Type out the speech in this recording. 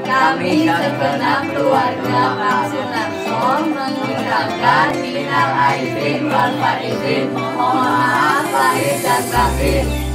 Kami segenap keluarga Pak Sunarso mengucapkan minal aidin wal faizin, mohon maaf lahir dan batin.